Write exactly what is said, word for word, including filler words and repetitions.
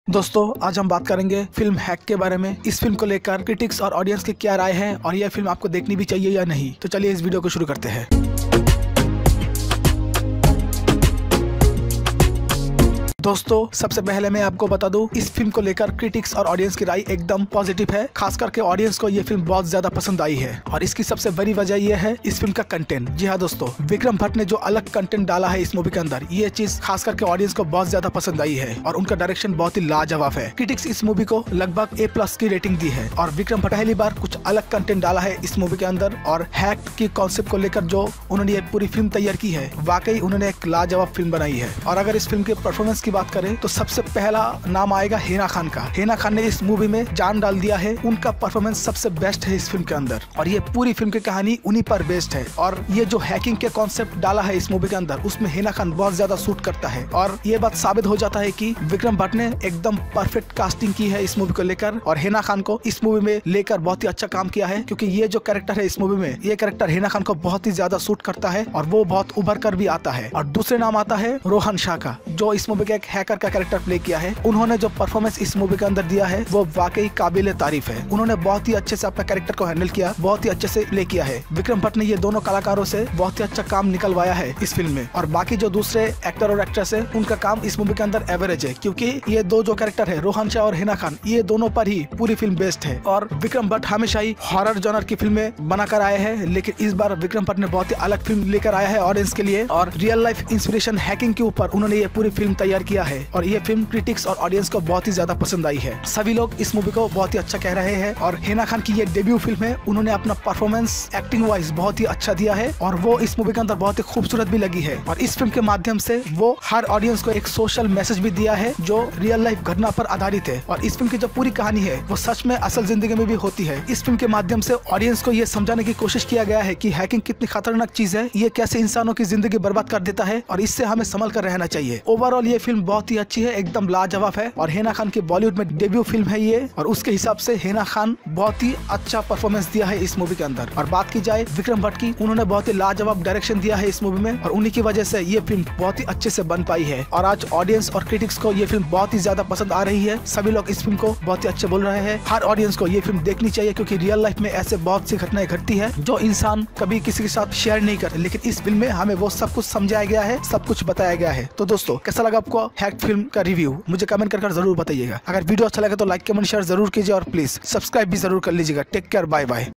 दोस्तों आज हम बात करेंगे फिल्म हैक के बारे में। इस फिल्म को लेकर क्रिटिक्स और ऑडियंस की क्या राय है और यह फिल्म आपको देखनी भी चाहिए या नहीं। तो चलिए इस वीडियो को शुरू करते हैं। दोस्तों सबसे पहले मैं आपको बता दूं, इस फिल्म को लेकर क्रिटिक्स और ऑडियंस की राय एकदम पॉजिटिव है। खास करके ऑडियंस को ये फिल्म बहुत ज्यादा पसंद आई है और इसकी सबसे बड़ी वजह यह है इस फिल्म का कंटेंट। जी हाँ दोस्तों, विक्रम भट्ट ने जो अलग कंटेंट डाला है इस मूवी के अंदर, ये चीज खास करके ऑडियंस को बहुत ज्यादा पसंद आई है और उनका डायरेक्शन बहुत ही लाजवाब है। क्रिटिक्स इस मूवी को लगभग ए प्लस की रेटिंग दी है और विक्रम भट्ट पहली बार कुछ अलग कंटेंट डाला है इस मूवी के अंदर और हैक की कॉन्सेप्ट को लेकर जो उन्होंने ये पूरी फिल्म तैयार की है, वाकई उन्होंने एक लाजवाब फिल्म बनाई है। और अगर इस फिल्म के परफॉर्मेंस की बात करें तो सबसे पहला नाम आएगा हिना खान का। हिना खान ने इस मूवी में जान डाल दिया है, उनका परफॉर्मेंस सबसे बेस्ट है इस फिल्म के अंदर और ये पूरी फिल्म की कहानी उन्हीं पर बेस्ड है। और ये जो हैकिंग के कॉन्सेप्ट डाला है इस मूवी के अंदर, उसमें हिना खान बहुत ज्यादा सूट करता है और ये बात साबित हो जाता है कि विक्रम भट्ट ने एकदम परफेक्ट कास्टिंग की है इस मूवी को लेकर और हिना खान को इस मूवी में लेकर बहुत ही अच्छा काम किया है, क्योंकि ये जो कैरेक्टर है इस मूवी में, ये कैरेक्टर हिना खान को बहुत ही ज्यादा सूट करता है और वो बहुत उभर कर भी आता है। और दूसरे नाम आता है रोहन शाह का, जो इस मूवी के एक हैकर का कैरेक्टर प्ले किया है। उन्होंने जो परफॉर्मेंस इस मूवी के अंदर दिया है वो वाकई काबिल तारीफ है। उन्होंने बहुत ही अच्छे से अपना कैरेक्टर को हैंडल किया, बहुत ही अच्छे से प्ले किया है। विक्रम भट्ट ने ये दोनों कलाकारों से बहुत ही अच्छा काम निकलवाया है इस फिल्म में और बाकी जो दूसरे एक्टर और एक्ट्रेस है उनका काम इस मूवी के अंदर एवरेज है, क्योंकि ये दो जो कैरेक्टर है रोहन शाह और हिना खान, ये दोनों पर ही पूरी फिल्म बेस्ड है। और विक्रम भट्ट हमेशा ही हॉरर जॉनर की फिल्में बनाकर आए हैं, लेकिन इस बार विक्रम भट्ट ने बहुत ही अलग फिल्म लेकर आया है ऑडियंस के लिए और रियल लाइफ इंस्पिरेशन हैकिंग के ऊपर उन्होंने ये पूरी फिल्म तैयार किया है और ये फिल्म क्रिटिक्स और ऑडियंस को बहुत ही ज्यादा पसंद आई है। सभी लोग इस मूवी को बहुत ही अच्छा कह रहे हैं और हिना खान की ये डेब्यू फिल्म है, उन्होंने अपना परफॉर्मेंस एक्टिंग वाइज बहुत ही अच्छा दिया है और वो इस मूवी के अंदर बहुत ही खूबसूरत भी लगी है। और इस फिल्म के माध्यम से वो हर ऑडियंस को एक सोशल मैसेज भी दिया है जो रियल लाइफ घटना पर आधारित है और इस फिल्म की जो पूरी कहानी है वो सच में असल जिंदगी में भी होती है। इस फिल्म के माध्यम से ऑडियंस को ये समझाने की कोशिश किया गया है कि हैकिंग कितनी खतरनाक चीज है, ये कैसे इंसानों की जिंदगी बर्बाद कर देता है और इससे हमें संभल कर रहना चाहिए। ओवरऑल ये फिल्म बहुत ही अच्छी है, एकदम लाजवाब है और हिना खान की बॉलीवुड में डेब्यू फिल्म है ये और उसके हिसाब से हिना खान बहुत ही अच्छा परफॉर्मेंस दिया है इस मूवी के अंदर। और बात की जाए विक्रम भट्ट की, उन्होंने बहुत ही लाजवाब डायरेक्शन दिया है इस मूवी में और उन्हीं की वजह से ये फिल्म बहुत ही अच्छे से बन पाई है और आज ऑडियंस और क्रिटिक्स को ये फिल्म बहुत ही ज्यादा पसंद आ रही है। सभी लोग इस फिल्म को बहुत ही अच्छे बोल रहे हैं। हर ऑडियंस को ये फिल्म देखनी चाहिए, क्योंकि रियल लाइफ में ऐसे बहुत सी घटनाएं घटती है जो इंसान कभी किसी के साथ शेयर नहीं करते, लेकिन इस फिल्म में हमें वो सब कुछ समझाया गया है, सब कुछ बताया गया है। तो दोस्तों कैसा लगा आपको हैक फिल्म का रिव्यू, मुझे कमेंट कर जरूर बताइएगा। अगर वीडियो अच्छा लगे तो लाइक कमेंट शेयर जरूर कीजिए और प्लीज सब्सक्राइब भी जरूर कर लीजिएगा। Take care, bye bye.